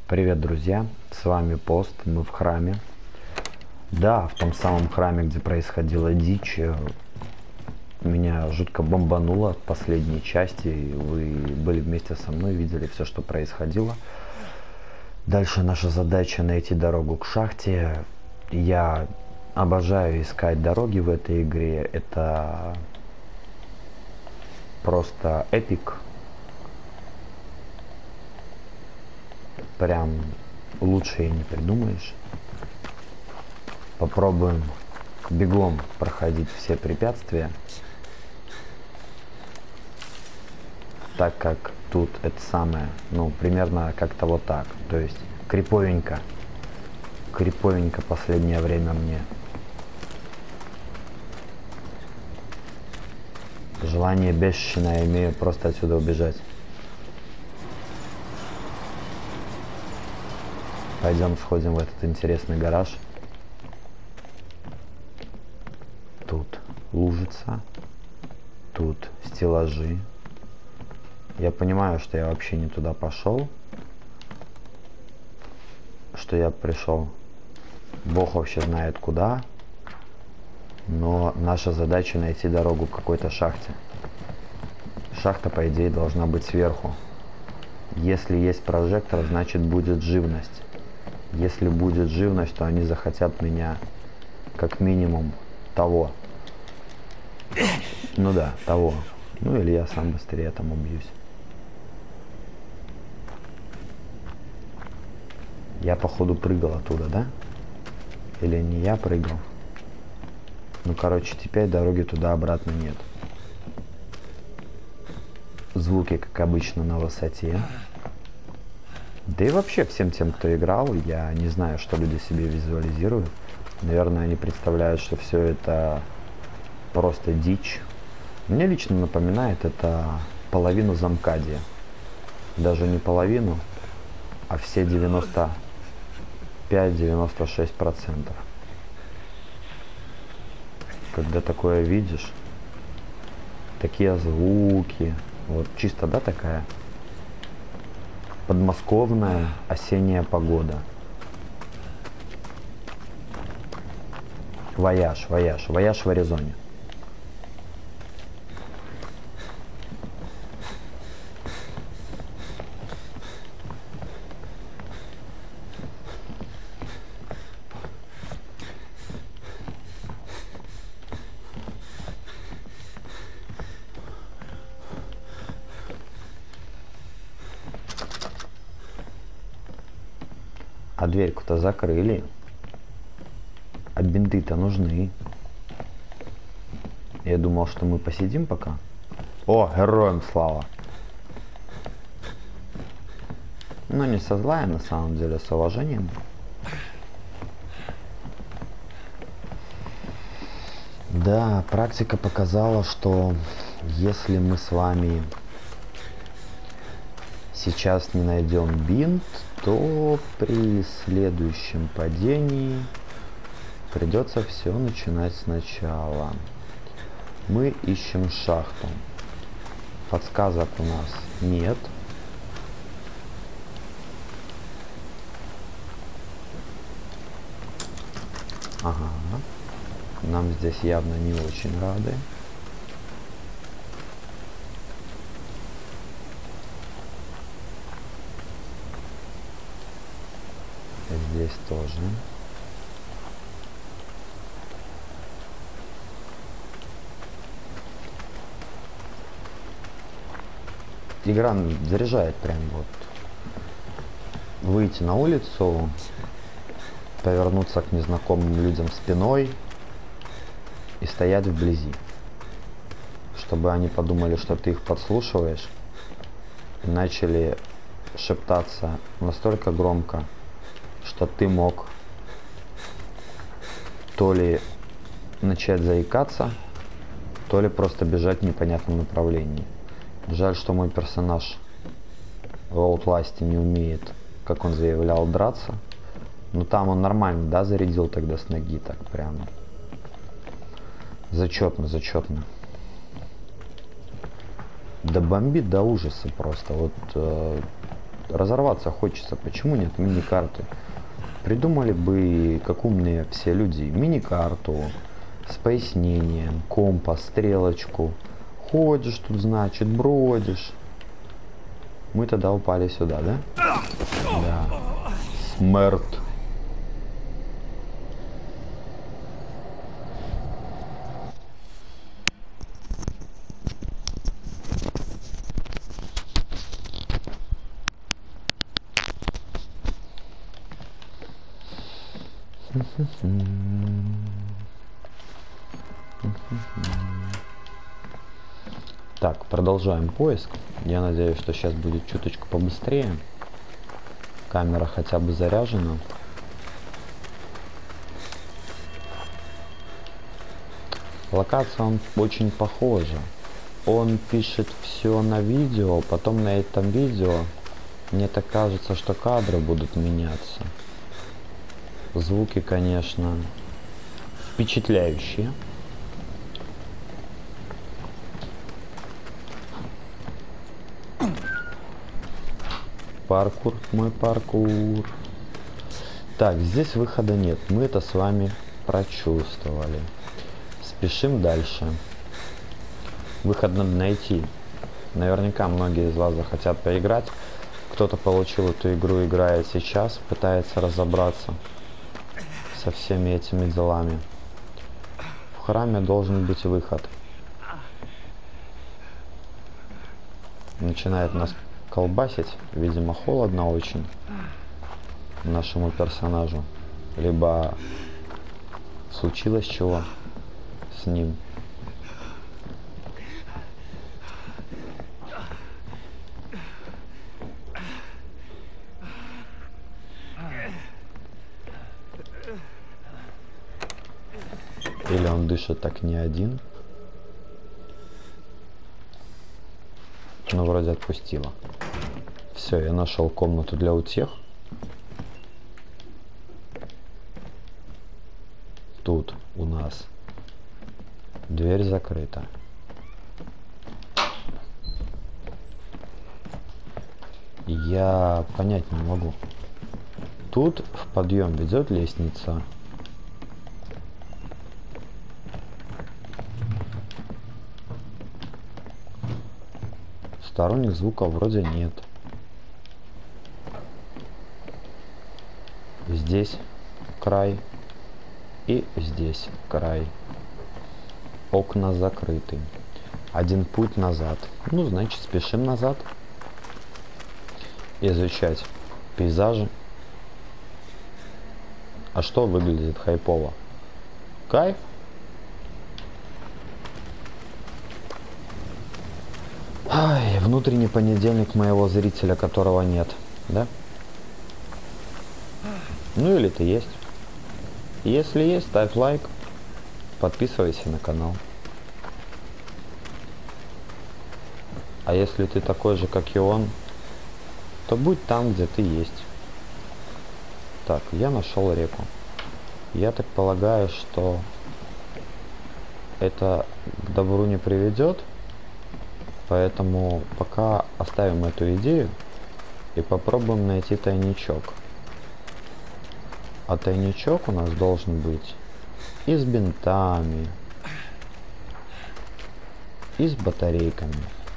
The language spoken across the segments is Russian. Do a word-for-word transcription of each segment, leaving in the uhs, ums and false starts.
Привет, друзья! С вами Пост, мы в храме. Да, в том самом храме, где происходила дичь. Меня жутко бомбануло в последней части. Вы были вместе со мной, видели все, что происходило. Дальше наша задача найти дорогу к шахте. Я обожаю искать дороги в этой игре. Это просто эпик. Прям лучше и не придумаешь. Попробуем бегом проходить все препятствия, так как тут это самое, ну, примерно как-то вот так. То есть криповенько, криповенько последнее время мне. Желание бешеное имею просто отсюда убежать. Пойдем сходим в этот интересный гараж. Тут лужица, тут стеллажи. Я понимаю, что я вообще не туда пошел, что я пришел, Бог вообще знает куда, но наша задача найти дорогу к какой-то шахте. Шахта, по идее, должна быть сверху. Если есть прожектор, значит будет живность. Если будет живность, то они захотят меня как минимум того. Ну да, того. Ну или я сам быстрее там убьюсь. Я походу прыгал оттуда, да? Или не я прыгал? Ну короче, теперь дороги туда-обратно нет. Звуки, как обычно, на высоте. Да и вообще всем тем, кто играл, я не знаю, что люди себе визуализируют. Наверное, они представляют, что все это просто дичь. Мне лично напоминает это половину Замкадия. Даже не половину, а все девяносто пять — девяносто шесть процентов. Когда такое видишь, такие звуки, вот чисто, да, такая подмосковная осенняя погода. Вояж, вояж, вояж в Аризоне. А дверьку-то закрыли. А бинты-то нужны. Я думал, что мы посидим пока. О, героям слава. Ну, не со зла, на самом деле, с уважением. Да, практика показала, что если мы с вами сейчас не найдем бинт, то при следующем падении придется все начинать сначала. Мы ищем шахту. Подсказок у нас нет. Ага. Нам здесь явно не очень рады. Здесь тоже. Игра заряжает прям вот. Выйти на улицу, повернуться к незнакомым людям спиной и стоять вблизи, чтобы они подумали, что ты их подслушиваешь, и начали шептаться настолько громко, что ты мог то ли начать заикаться, то ли просто бежать в непонятном направлении. Жаль, что мой персонаж в Outlast не умеет, как он заявлял, драться. Но там он нормально, да, зарядил тогда с ноги, так прямо. Зачетно, зачетно. Да бомбит до ужаса просто. Вот э, разорваться хочется. Почему нет мини-карты? Придумали бы, как умные все люди, мини-карту с пояснением, компас, стрелочку. Ходишь тут, значит, бродишь. Мы тогда упали сюда, да? Да. Смерть. Так, продолжаем поиск. Я надеюсь, что сейчас будет чуточку побыстрее. Камера хотя бы заряжена. Локация он очень похожа. Он пишет все на видео, потом на этом видео мне так кажется, что кадры будут меняться. Звуки, конечно, впечатляющие. Паркур, мой паркур. Так, здесь выхода нет. Мы это с вами прочувствовали. Спешим дальше. Выход надо найти. Наверняка многие из вас захотят поиграть. Кто-то получил эту игру, играет сейчас, пытается разобраться со всеми этими делами. В храме должен быть выход. Начинает нас колбасить. Видимо, холодно очень нашему персонажу. Либо случилось чего с ним. Или он дышит так не один. Ну, вроде отпустила. Все, я нашел комнату для утех. Тут у нас дверь закрыта. Я понять не могу. Тут в подъем ведет лестница. Сторонних звуков вроде нет. Здесь край и здесь край. Окна закрыты. Один путь назад. Ну, значит, спешим назад. Изучать пейзажи. А что выглядит хайпово? Кайф. Ай, внутренний понедельник моего зрителя, которого нет, да? Ну или ты есть. Если есть, ставь лайк, подписывайся на канал. А если ты такой же, как и он, то будь там, где ты есть. Так, я нашел реку. Я так полагаю, что это к добру не приведет. Поэтому пока оставим эту идею и попробуем найти тайничок. А тайничок у нас должен быть и с бинтами, и с батарейками.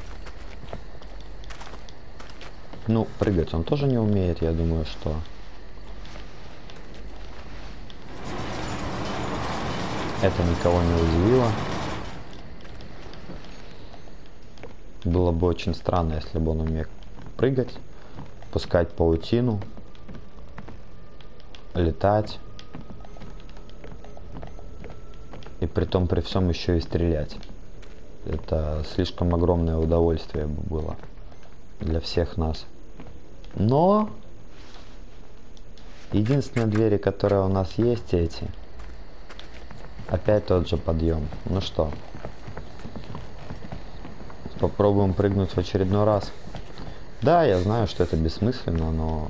Ну, прыгать он тоже не умеет, я думаю, что... Это никого не удивило. Было бы очень странно, если бы он умел прыгать, пускать паутину, летать. И притом при всем еще и стрелять. Это слишком огромное удовольствие бы было для всех нас. Но единственные двери, которые у нас есть, эти. Опять тот же подъем. Ну что? Попробуем прыгнуть в очередной раз. Да, я знаю, что это бессмысленно, но...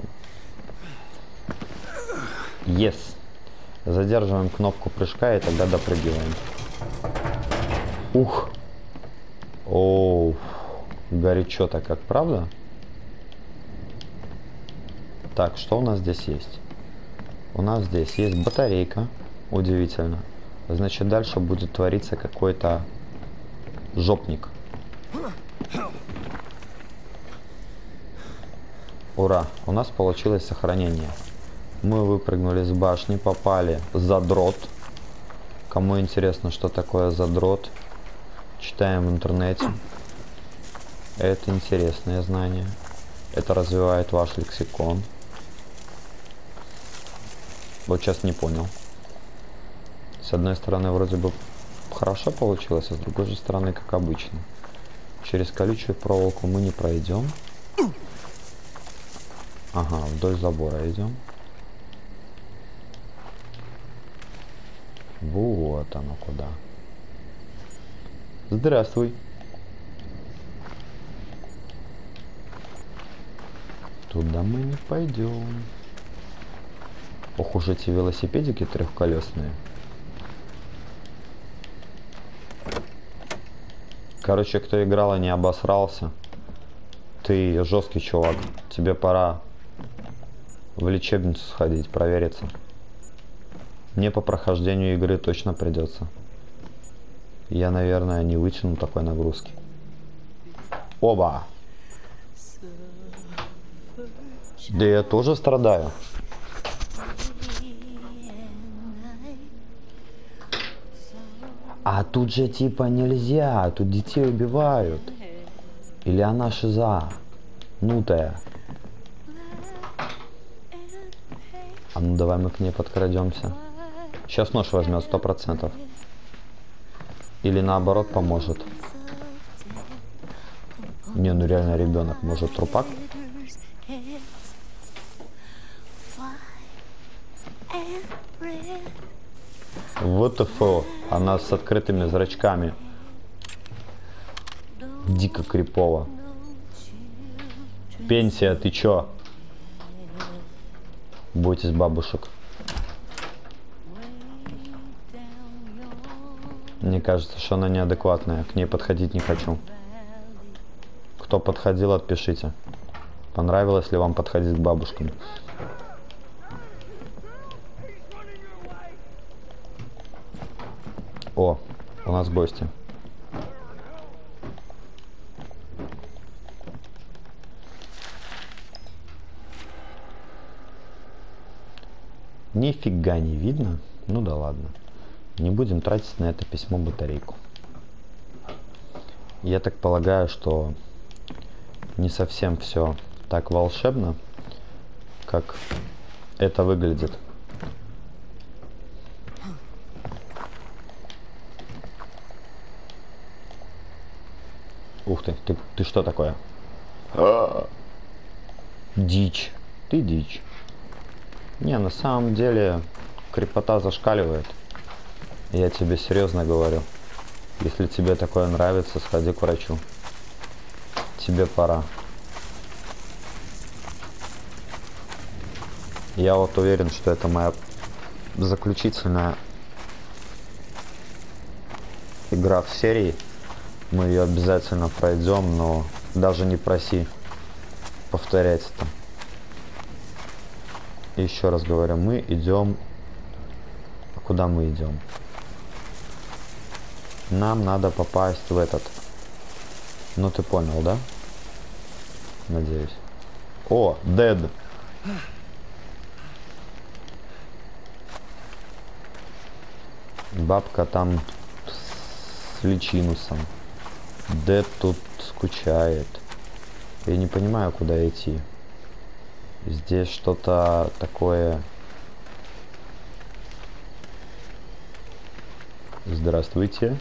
Yes. Задерживаем кнопку прыжка и тогда допрыгиваем. Ух. Оу. Горячо-то как, правда? Так, что у нас здесь есть? У нас здесь есть батарейка. Удивительно. Значит, дальше будет твориться какой-то жопник. Ура! У нас получилось сохранение. Мы выпрыгнули с башни, попали за дрот. Кому интересно, что такое задрот, читаем в интернете. Это интересное знание. Это развивает ваш лексикон. Вот сейчас не понял. С одной стороны, вроде бы хорошо получилось, а с другой же стороны, как обычно. Через колючую проволоку мы не пройдем. Ага, вдоль забора идем. Вот оно куда. Здравствуй. Туда мы не пойдем. Ох уж эти велосипедики трехколесные. Короче, кто играл и не обосрался, ты жесткий чувак. Тебе пора в лечебницу сходить, провериться. Мне по прохождению игры точно придется. Я, наверное, не вытяну такой нагрузки. Оба! Да я тоже страдаю. А тут же типа нельзя, тут детей убивают. Или она шиза, нутая. А ну давай мы к ней подкрадемся. Сейчас нож возьмет сто процентов. Или наоборот поможет. Не, ну реально ребенок, может трупак? Вот и фу, она с открытыми зрачками. Дико крипово. Пенсия, ты чё? Бойтесь бабушек. Мне кажется, что она неадекватная. К ней подходить не хочу. Кто подходил, отпишите. Понравилось ли вам подходить к бабушкам? О, у нас гости. Нифига не видно. Ну да ладно. Не будем тратить на это письмо батарейку. Я так полагаю, что не совсем все так волшебно, как это выглядит. Ух ты, ты, ты что такое? Дичь. Ты дичь. Не, на самом деле крепота зашкаливает. Я тебе серьезно говорю. Если тебе такое нравится, сходи к врачу. Тебе пора. Я вот уверен, что это моя заключительная игра в серии. Мы ее обязательно пройдем, но даже не проси повторять это. Еще раз говорю, мы идем... А куда мы идем? Нам надо попасть в этот... Ну ты понял, да? Надеюсь. О, Dead. Бабка там с личинусом. Dead тут скучает. Я не понимаю, куда идти. Здесь что-то такое... Здравствуйте.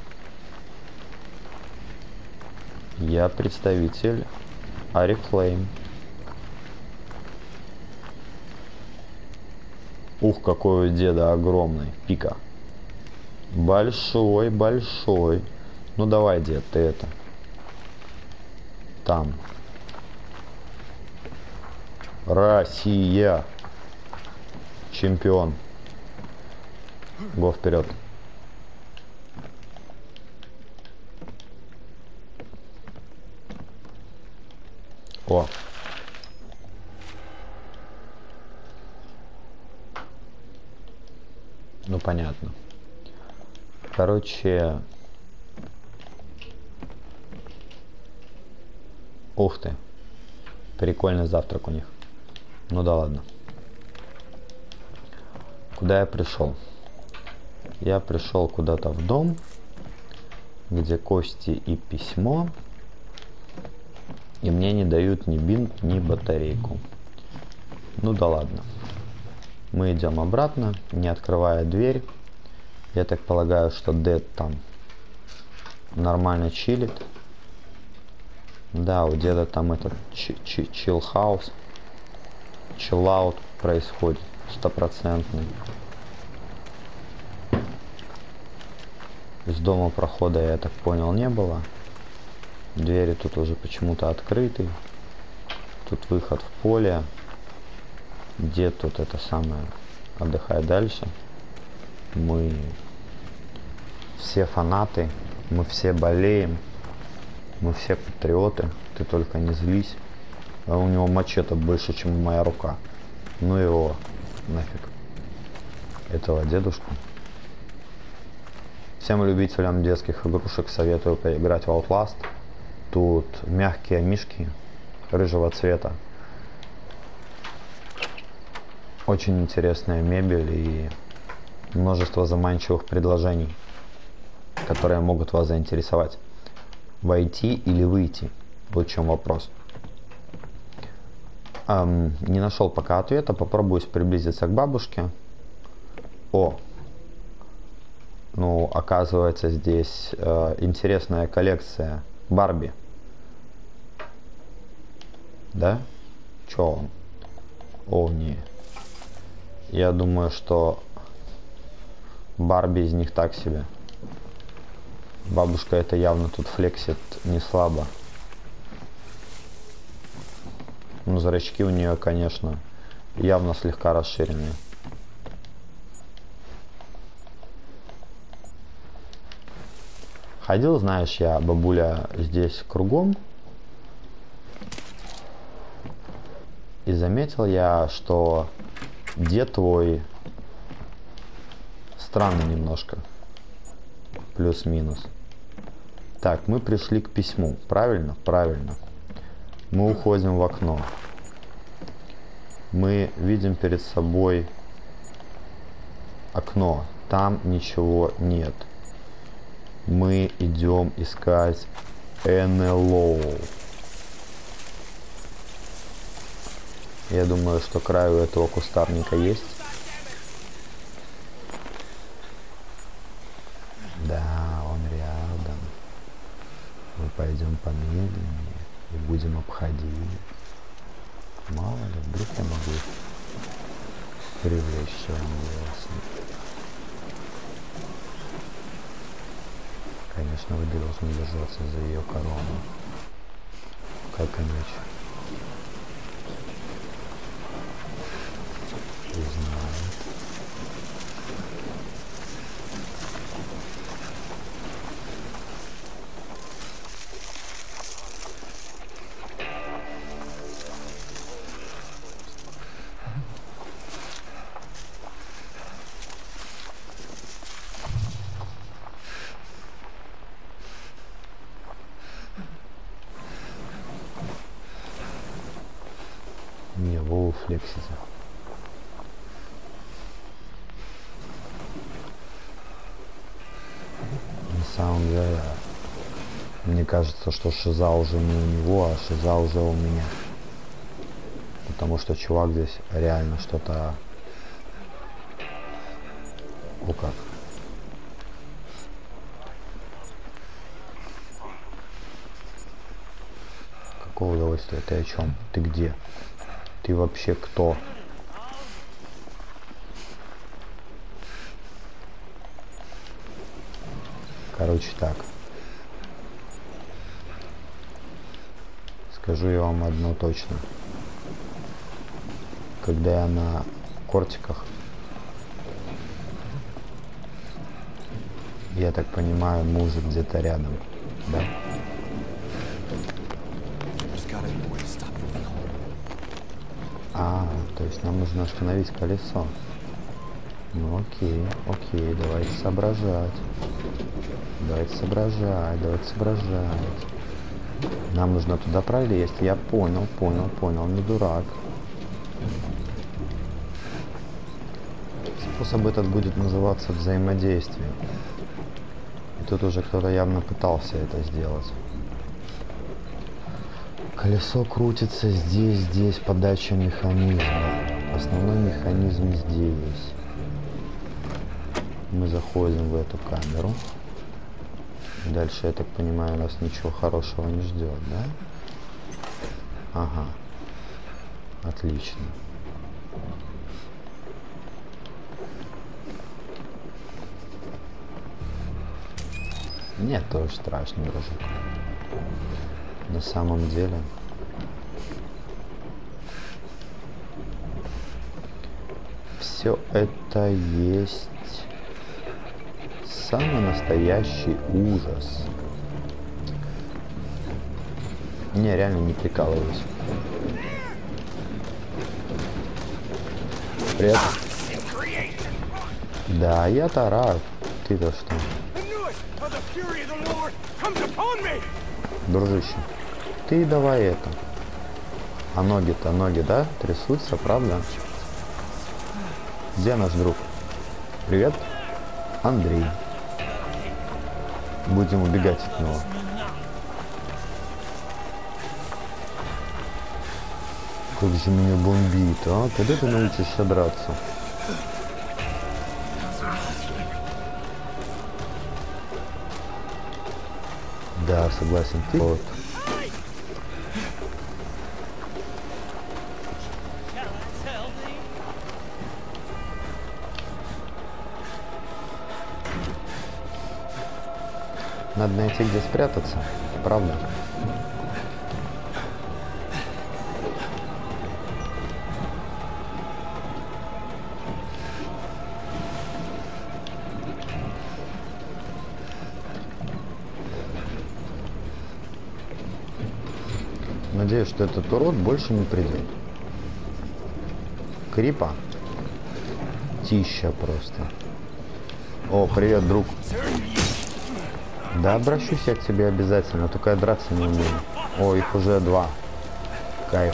Я представитель Oriflame. Ух, какой у деда огромный. Пика. Большой, большой. Ну давай, дед, ты это. Там. Россия. Чемпион. Го вперед. О. Ну, понятно. Короче... Ух ты. Прикольный завтрак у них. Ну да ладно. Куда я пришел? Я пришел куда-то в дом, где кости и письмо. И мне не дают ни бинт, ни батарейку. Ну да ладно. Мы идем обратно, не открывая дверь. Я так полагаю, что Дэд там нормально чилит. Да, у деда там этот чилл-хаус, чилл-аут происходит, стопроцентный. Из дома прохода, я так понял, не было. Двери тут уже почему-то открыты. Тут выход в поле. Дед тут это самое отдыхает дальше. Мы все фанаты, мы все болеем. Мы все патриоты, ты только не злись. А у него мачете больше, чем моя рука. Ну его нафиг. Этого дедушку. Всем любителям детских игрушек советую поиграть в Outlast. Тут мягкие мишки рыжего цвета. Очень интересная мебель и множество заманчивых предложений, которые могут вас заинтересовать. Войти или выйти? Вот в чем вопрос. Эм, не нашел пока ответа. Попробую приблизиться к бабушке. О! Ну, оказывается, здесь э, интересная коллекция Барби. Да? Чё он? О, не. Я думаю, что Барби из них так себе. Бабушка это явно тут флексит не слабо. Ну, зрачки у нее, конечно, явно слегка расширенные. Ходил, знаешь, я, бабуля, здесь кругом. И заметил я, что дед твой странный немножко. Плюс-минус. Так, мы пришли к письму. Правильно? Правильно. Мы уходим в окно. Мы видим перед собой окно. Там ничего нет. Мы идем искать эн эл о. Я думаю, что край у этого кустарника есть. Да, он рядом. Мы пойдем помедленнее и будем обходить. Мало ли, вдруг я могу привлечь своим голосом. Конечно, вы должны держаться за ее корону. Как иначе? Не знаю. Не, Вову флексится. На самом деле, мне кажется, что шиза уже не у него, а шиза уже у меня. Потому что чувак здесь реально что-то... О как. Какое удовольствие? Ты о чем? Ты где? Ты вообще кто? Короче так. Скажу я вам одно точно. Когда я на кортиках, я так понимаю, мужик где-то рядом, да? А, то есть нам нужно остановить колесо. Ну окей, окей, давайте соображать. Давайте соображать, давайте соображать. Нам нужно туда пролезть. Я понял, понял, понял, не дурак. Способ этот будет называться взаимодействие. И тут уже кто-то явно пытался это сделать. Колесо крутится здесь, здесь, подача механизма. Основной механизм здесь. Мы заходим в эту камеру. Дальше, я так понимаю, нас ничего хорошего не ждет, да? Ага. Отлично. Нет, тоже страшно, дружок. На самом деле... Все это есть самый настоящий ужас. Не, реально не прикалываюсь. Привет. Да, я-то рад. Ты-то что? Дружище, ты давай это. А ноги-то, ноги, да? Трясутся, правда? Где наш друг? Привет, Андрей. Будем убегать от него. Как же меня бомбит, а? Когда ты научишься драться? Да, согласен. Ты вот. Надо найти, где спрятаться, правда? Надеюсь, что этот урод больше не придет. Крипа. Тища просто. О, привет, друг. Да, обращусь я к тебе обязательно, только я драться не умею. О, их уже два. Кайф.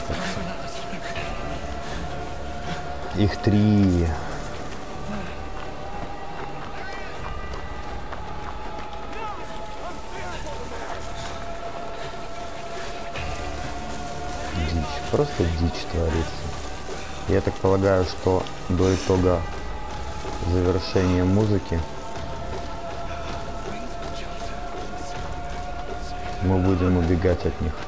Их три. Дичь. Просто дичь творится. Я так полагаю, что до итога завершения музыки мы будем убегать от них.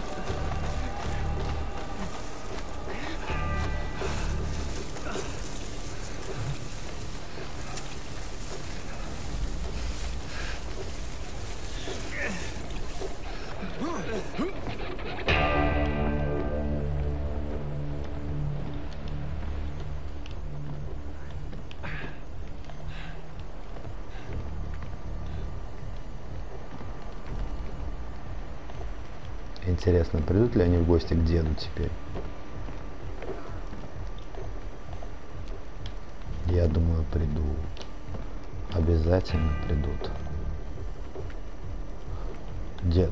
Интересно, придут ли они в гости к деду теперь? Я думаю, придут. Обязательно придут. Дед.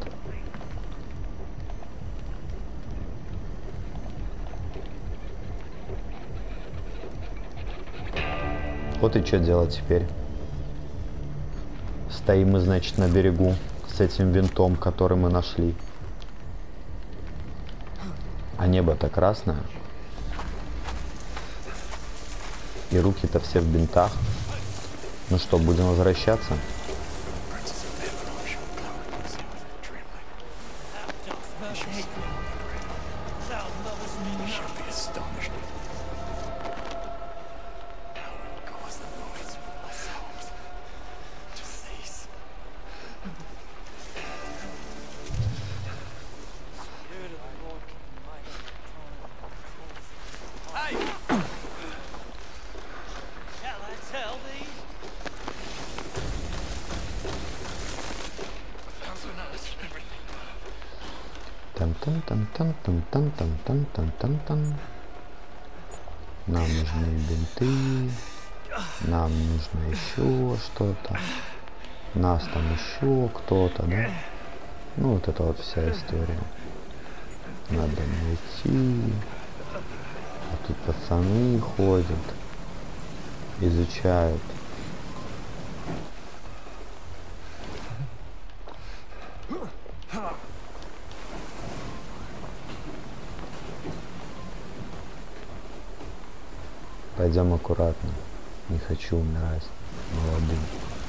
Вот и что делать теперь? Стоим мы, значит, на берегу с этим винтом, который мы нашли. А небо-то красное. И руки-то все в бинтах. Ну что, будем возвращаться? Там-там-там-там-там-там-там-там-там. Нам нужны бинты. Нам нужно еще что-то. Нас там еще кто-то, да? Ну, вот это вот вся история. Надо найти. А тут пацаны ходят. Изучают. Пойдем аккуратно. Не хочу умирать молодым.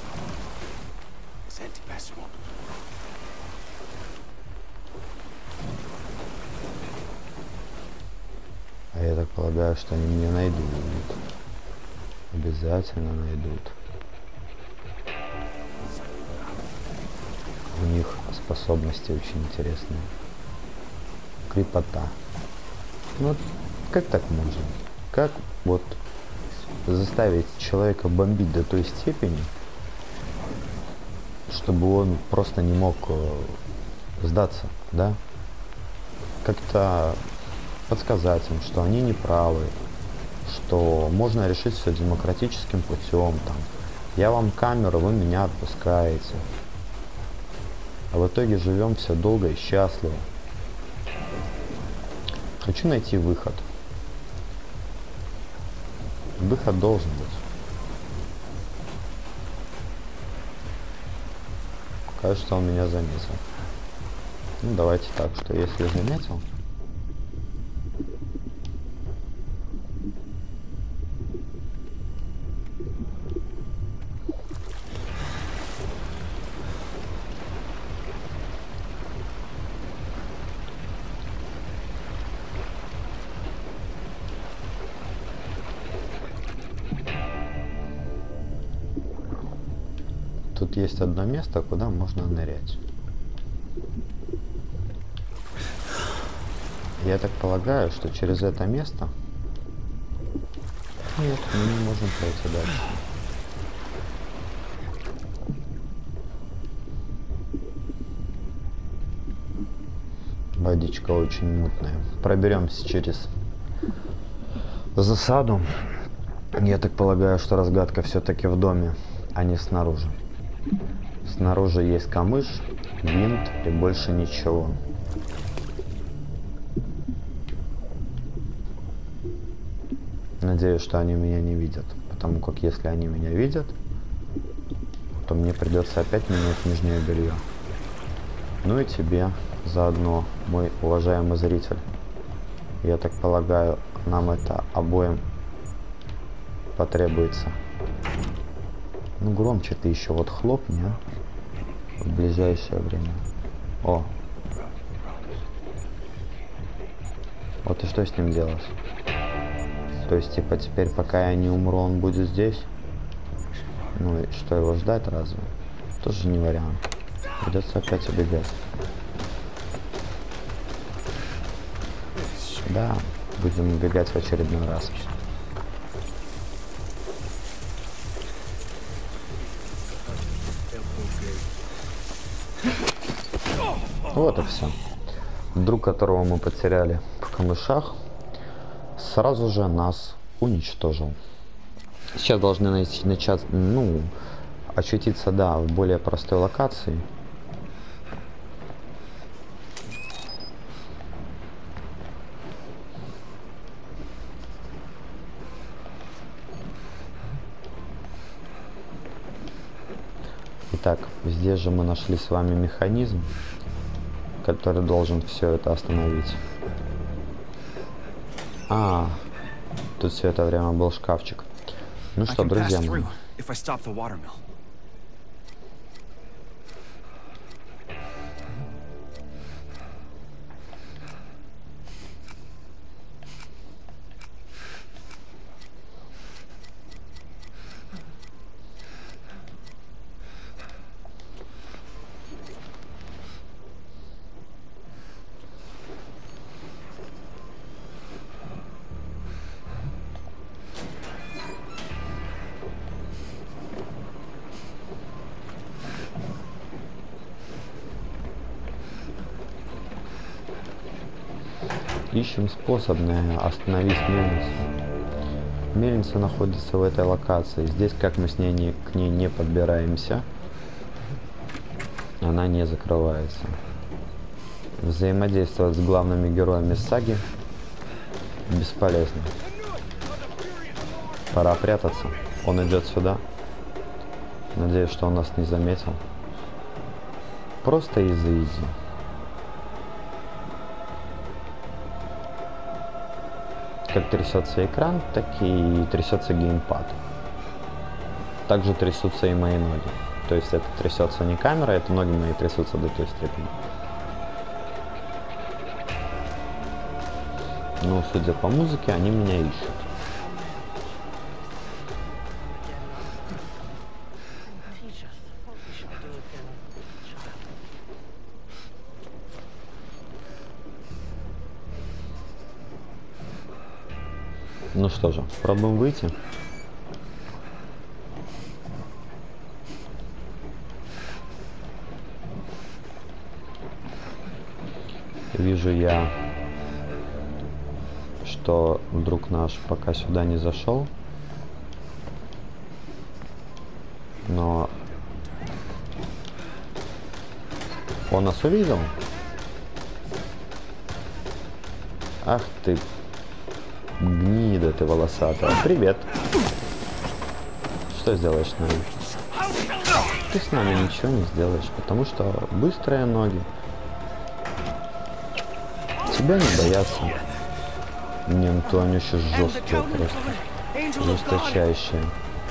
А я так полагаю, что они меня найдут. Обязательно найдут. У них способности очень интересные. Крепота. Ну, как так можно? Как вот заставить человека бомбить до той степени, чтобы он просто не мог э, сдаться, да? Как-то подсказать им, что они не правы, что можно решить все демократическим путем, там. Я вам камеру, вы меня отпускаете. А в итоге живем все долго и счастливо. Хочу найти выход. Выход должен быть. Кажется, он меня заметил. Ну, давайте так, что если заметил... Тут есть одно место, куда можно нырять. Я так полагаю, что через это место... Нет, мы не можем пройти дальше. Водичка очень мутная. Проберемся через засаду. Я так полагаю, что разгадка все-таки в доме, а не снаружи. Снаружи есть камыш, винт и больше ничего. Надеюсь, что они меня не видят, потому как если они меня видят, то мне придется опять менять нижнее белье. Ну и тебе заодно, мой уважаемый зритель. Я так полагаю, нам это обоим потребуется. Ну громче ты еще вот хлопни, а? В ближайшее время. О. Вот и что с ним делать? То есть, типа, теперь, пока я не умру, он будет здесь? Ну и что, его ждать разве? Тоже не вариант. Придется опять убегать. Да, будем убегать в очередной раз. Вот и все. Друг, которого мы потеряли в камышах, сразу же нас уничтожил. Сейчас должны найти, начать, ну, очутиться, да, в более простой локации. Итак, здесь же мы нашли с вами механизм, который должен все это остановить. А, тут все это время был шкафчик. Ну что, друзья мои. Ищем способ на остановить немец. Мельница находится в этой локации. Здесь, как мы с ней не, к ней не подбираемся, она не закрывается. Взаимодействовать с главными героями саги бесполезно. Пора прятаться. Он идет сюда. Надеюсь, что он нас не заметил. Просто изи-изи. Как трясется экран, так и трясется геймпад. Также трясутся и мои ноги. То есть это трясется не камера, это ноги мои трясутся до той степени. Но, судя по музыке, они меня ищут. Ну что же, пробуем выйти. Вижу я, что друг наш пока сюда не зашел. Но он нас увидел. Ах ты, гнида ты волосатая. Привет. Что сделаешь с нами? Ты с нами ничего не сделаешь, потому что быстрые ноги. Тебя не боятся. Не, ну то они еще жесткие просто. Жесточайшие.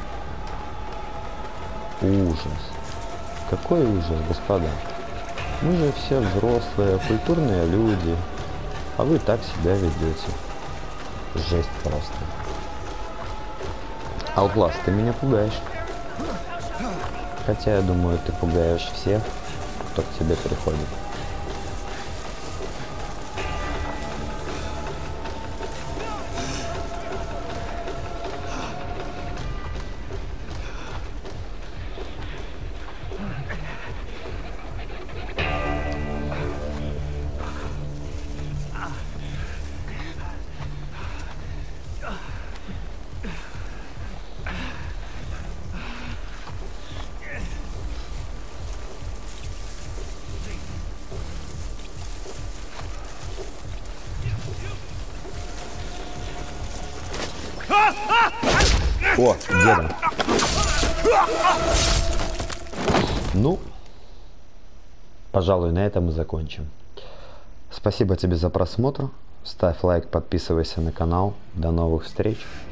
Ужас. Какой ужас, господа. Мы же все взрослые, культурные люди. А вы так себя ведете. Жесть просто. Outlast, ты меня пугаешь. Хотя я думаю, ты пугаешь всех, кто к тебе приходит. О, деда. Ну, пожалуй, на этом мы закончим. Спасибо тебе за просмотр. Ставь лайк, подписывайся на канал. До новых встреч.